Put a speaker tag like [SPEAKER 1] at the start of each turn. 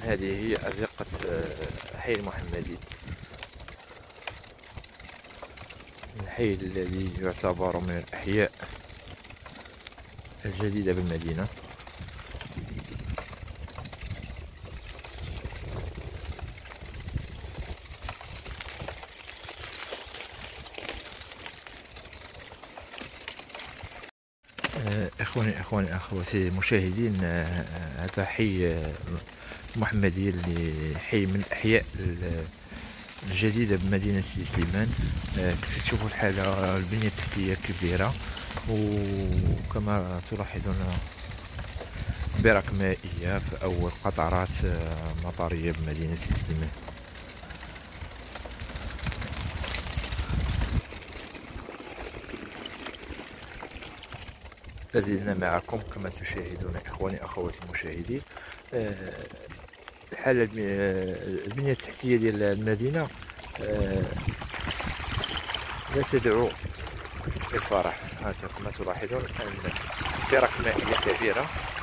[SPEAKER 1] هذه هي أزقة حي المحمدي، الحي الذي يعتبر من الأحياء الجديدة بالمدينة. إخواني أخواتي المشاهدين، هذا حي المحمدية اللي حي من الأحياء الجديدة بمدينة سيدي سليمان. كيف تشوفوا الحالة البنية التحتية كيف دايرة، وكما تلاحظون برك مائية في أول قطارات مطارية بمدينة سيدي سليمان. لازلنا معكم كما تشاهدون إخواني أخواتي المشاهدين. الحالة البنية التحتية ديال المدينة لا تدعو للفرح. كما تلاحظون أن برك مائية كبيرة